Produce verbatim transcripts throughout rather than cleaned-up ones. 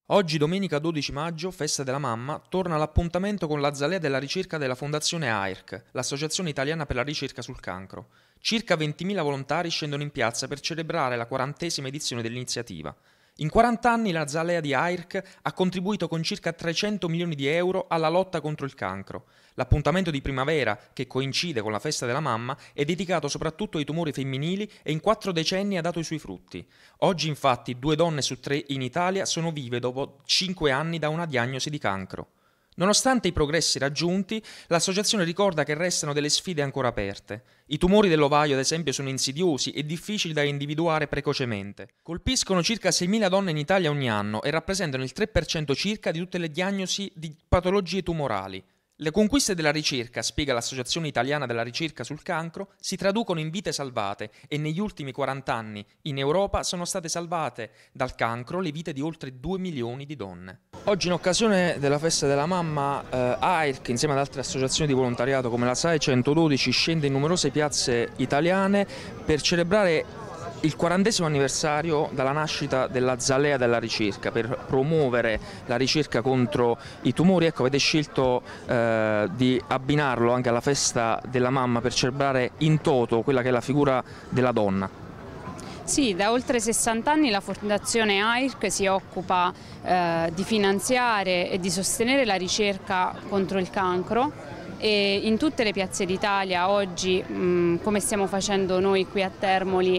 Oggi, domenica dodici maggio, festa della mamma, torna l'appuntamento con l'Azalea della ricerca della Fondazione A I R C, l'Associazione Italiana per la Ricerca sul Cancro. Circa ventimila volontari scendono in piazza per celebrare la quarantesima edizione dell'iniziativa. In quaranta anni l'Azalea di A I R C ha contribuito con circa trecento milioni di euro alla lotta contro il cancro. L'appuntamento di primavera, che coincide con la festa della mamma, è dedicato soprattutto ai tumori femminili e in quattro decenni ha dato i suoi frutti. Oggi infatti due donne su tre in Italia sono vive dopo cinque anni da una diagnosi di cancro. Nonostante i progressi raggiunti, l'associazione ricorda che restano delle sfide ancora aperte. I tumori dell'ovaio, ad esempio, sono insidiosi e difficili da individuare precocemente. Colpiscono circa seimila donne in Italia ogni anno e rappresentano il tre per cento circa di tutte le diagnosi di patologie tumorali. Le conquiste della ricerca, spiega l'Associazione Italiana della Ricerca sul Cancro, si traducono in vite salvate e negli ultimi quaranta anni in Europa sono state salvate dal cancro le vite di oltre due milioni di donne. Oggi in occasione della festa della mamma eh, A I R C insieme ad altre associazioni di volontariato come la S A E centododici scende in numerose piazze italiane per celebrare il quarantesimo anniversario dalla nascita dell'Azalea della ricerca, per promuovere la ricerca contro i tumori. Ecco, avete scelto eh, di abbinarlo anche alla festa della mamma per celebrare in toto quella che è la figura della donna. Sì, da oltre sessanta anni la Fondazione A I R C si occupa eh, di finanziare e di sostenere la ricerca contro il cancro. E in tutte le piazze d'Italia oggi, mh, come stiamo facendo noi qui a Termoli,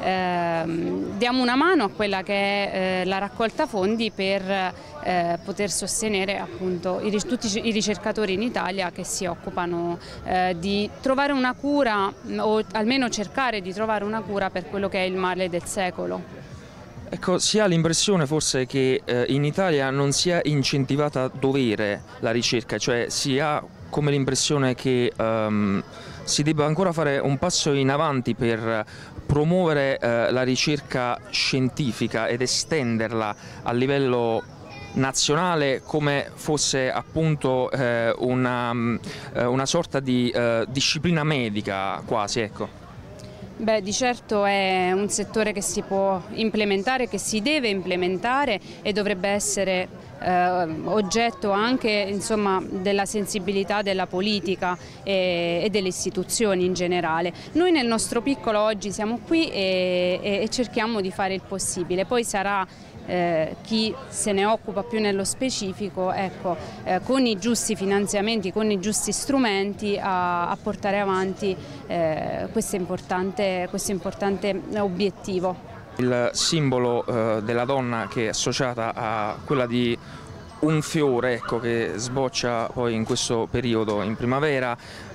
eh, diamo una mano a quella che è eh, la raccolta fondi per eh, poter sostenere appunto i, tutti i ricercatori in Italia che si occupano eh, di trovare una cura, o almeno cercare di trovare una cura per quello che è il male del secolo. Ecco, si ha l'impressione forse che eh, in Italia non sia incentivata a dovere la ricerca, cioè si ha come l'impressione che um, si debba ancora fare un passo in avanti per promuovere eh, la ricerca scientifica ed estenderla a livello nazionale come fosse appunto eh, una, una sorta di eh, disciplina medica quasi, ecco. Beh, di certo è un settore che si può implementare, che si deve implementare e dovrebbe essere eh, oggetto anche, insomma, della sensibilità della politica e, e delle istituzioni in generale. Noi nel nostro piccolo oggi siamo qui e, e, e cerchiamo di fare il possibile, poi sarà Eh, chi se ne occupa più nello specifico, ecco, eh, con i giusti finanziamenti, con i giusti strumenti a, a portare avanti eh, questo importante, questo importante obiettivo. Il simbolo eh, della donna che è associata a quella di un fiore, ecco, che sboccia poi in questo periodo, in primavera.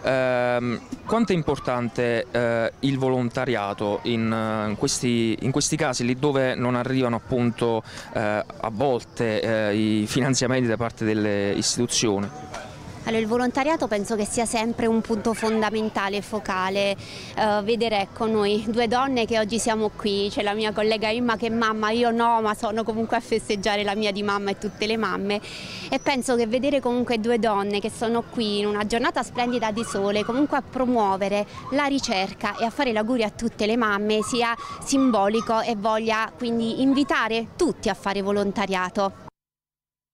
Ehm, quanto è importante eh, il volontariato in, in, questi, in questi casi, lì dove non arrivano appunto eh, a volte eh, i finanziamenti da parte delle istituzioni? Allora, il volontariato penso che sia sempre un punto fondamentale, focale. Uh, vedere, ecco, noi due donne che oggi siamo qui, c'è la mia collega Imma che è mamma, io no, ma sono comunque a festeggiare la mia di mamma e tutte le mamme, e penso che vedere comunque due donne che sono qui in una giornata splendida di sole, comunque a promuovere la ricerca e a fare l'augurio a tutte le mamme sia simbolico e voglia quindi invitare tutti a fare volontariato.